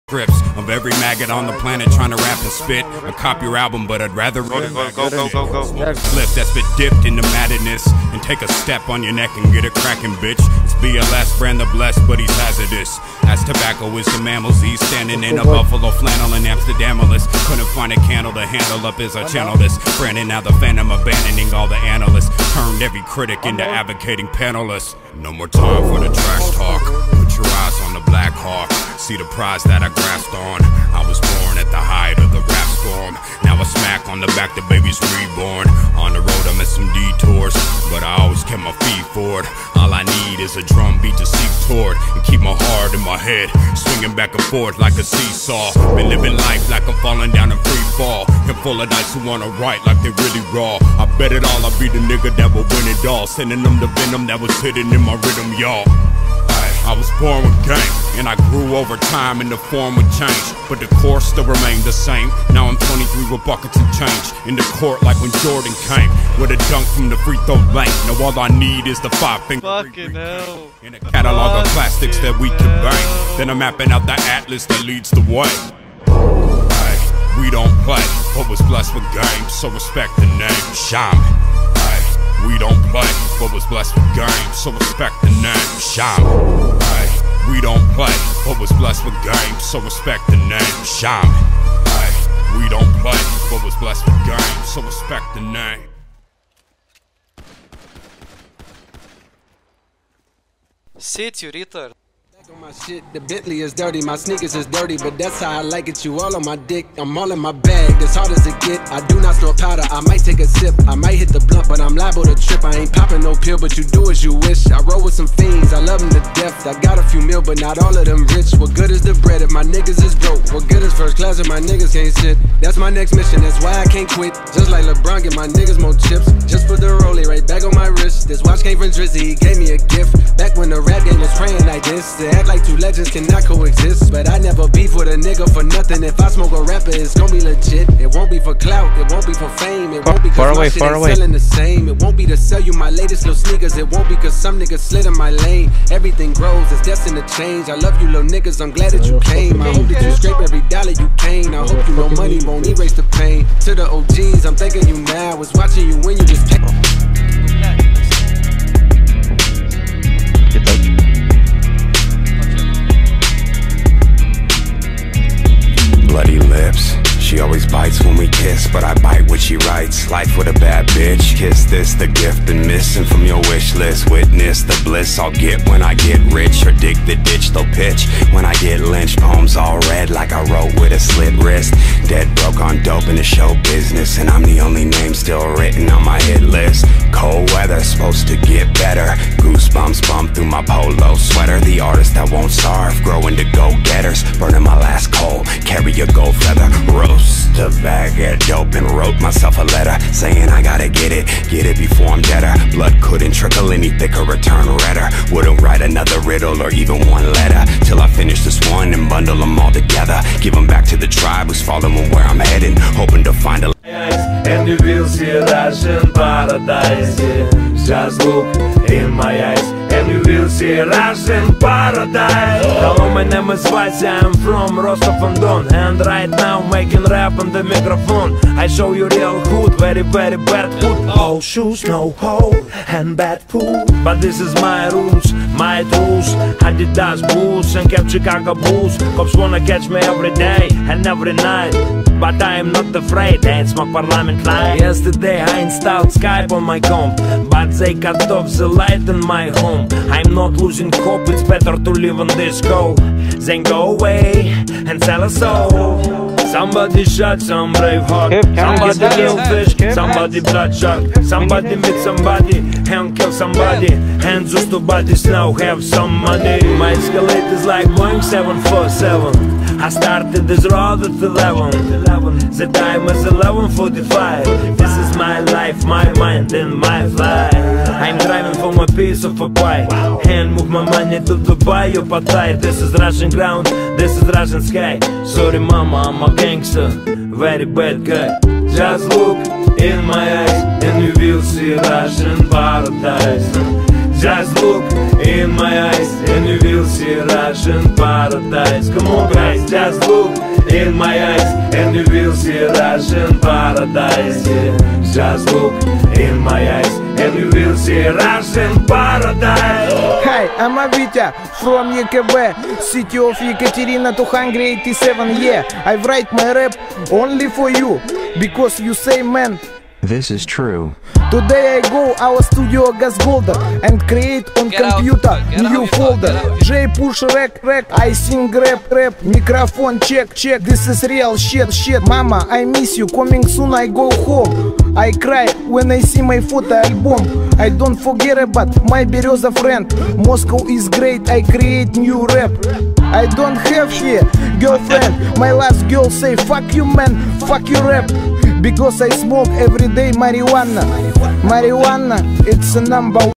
Scripts of every maggot on the planet trying to rap and spit. I cop your album, but I'd rather go. Smoke a slip that's been dipped into madness and take a step on your neck and get a cracking, bitch. It's BLS, brand the blessed, but he's hazardous. As tobacco is the mammals, he's standing in a buffalo flannel in Amsterdamalis. Couldn't find a candle to handle up as I channel this. Brandon, now the phantom, abandoning all the analysts. Turned every critic into advocating panelists. No more time for the trash talk. Put your eyes on the Black Hawk. See the prize that I grasped on. I was born at the height of the rap storm. Now I smack on the back, the baby's reborn. On the road I missed some detours, but I always kept my feet forward. All I need is a drum beat to seek toward and keep my heart in my head, swinging back and forth like a seesaw. Been living life like I'm falling down in free fall, and full of dice who wanna write like they really raw. I bet it all, I'll be the nigga that will win it all, sending them the venom that was hidden in my rhythm, y'all. I was born with game, and I grew over time and the form would change, but the core still remained the same. Now I'm 23 with buckets and change, in the court like when Jordan came, with a dunk from the free throw lane. Now all I need is the 5-finger fucking hell, in a catalog of classics that we can bang. Then I'm mapping out the atlas that leads the way. We don't play, but was blessed with game, so respect the name. Shaman. We don't play, but was blessed with game, so respect the name. Shaman. We don't play, but was blessed with game, so respect the name. Shaman. We don't play, but was blessed with game, so respect the name. Sit, you retard. On my shit, the Bentley is dirty, my sneakers is dirty, but that's how I like it. You all on my dick, I'm all in my bag, as hard as it get. I do not store powder, I might take a sip, I might hit the blunt, but I'm liable to trip. I ain't popping no pill, but you do as you wish. I roll with some fiends, I love them to death. I got a few mil, but not all of them rich. What good is the bread if my niggas is broke? What good is first class if my niggas can't sit? That's my next mission, that's why I can't quit. Just like LeBron, get my niggas more chips. Just put the rollie right back on my wrist. This watch came from Drizzy, he gave me a gift. Back when the rap game was praying like this. Act like two legends cannot coexist, but I never beef with a nigga for nothing. If I smoke a rapper, it's gonna be legit. It won't be for clout, it won't be for fame. It won't be cause my shit ain't selling the same. It won't be to sell you my latest little sneakers. It won't be cause some niggas slid in my lane. Everything grows, it's destined to change. I love you little niggas, I'm glad that you came. I hope that you scrape every dollar you came. I hope you know money won't erase the pain. To the OGs, I'm thanking you now. I was watching you when you was Bloody lips, she always bites when we kiss, but I bite what she writes. Life with a bad bitch, kiss this, the gift been missing from your wish list. Witness the bliss I'll get when I get rich, or dig the ditch they'll pitch when I get lynched. Poems all red like I wrote with a slit wrist. Dead broke on dope in the show business, and I'm the only name still written on my hit list. Cold weather, supposed to get better. Goosebumps bump through my polo sweater. The artist that won't starve, growing to go-getters. Burning my last coal, carry a gold feather. Roast a bag of dope and wrote myself a letter saying I gotta get it before I'm deader. Blood couldn't trickle any thicker or turn redder. Wouldn't write another riddle or even one letter till I finish this one and bundle them all together. Give them back to the tribe who's following where I'm heading, hoping to find a and you will see Russian paradise. Just look in my eyes and you will see Russian paradise. Hello, my name is Vasya, I'm from Rostov-on-Don, and right now making rap on the microphone. I show you real hood, very very bad food. All shoes, no hole, and bad food. But this is my rules, my tools. Adidas boots and kept Chicago Bulls. Cops wanna catch me every day and every night, but I am not afraid, I ain't smoke parliament line. Yesterday I installed Skype on my comp, but they cut off the light in my home. I'm not losing hope, it's better to live on this go than go away and sell a soul. Somebody shot some brave heart, somebody kill fish, somebody blood shark, somebody meet somebody and kill somebody, and those two bodies now have some money. My escalate is like Boeing 747. I started this road at 11. The time is 11:45. This is my life, my mind and my flight. I'm driving for my piece of a pie and move my money to Dubai or Pattaya. This is Russian ground, this is Russian sky. Sorry mama, I'm a gangster, very bad guy. Just look in my eyes and you will see Russian paradise. Just look in my eyes and you will see Russian paradise. Come on guys, just look in my eyes and you will see Russian paradise. Yeah. Just look in my eyes and you will see Russian paradise. Hi, I'm Avita from YKB, city of Yekaterina 287. Yeah, I write my rap only for you, because you say man. This is true. Today I go our studio Gasgolder and create on computer new folder. J push rec, I sing rap, microphone check. This is real shit. Mama, I miss you. Coming soon I go home. I cry when I see my photo album. I don't forget about my Bereza friend. Moscow is great. I create new rap. I don't have here girlfriend. My last girl say fuck you man, fuck you rap. Because I smoke every day marijuana. Marijuana, it's a number one.